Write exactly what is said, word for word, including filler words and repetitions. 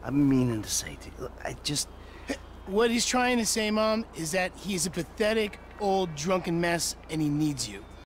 I've been meaning to say to you, look, I just... What he's trying to say, Mom, is that he's a pathetic, old, drunken mess, and he needs you.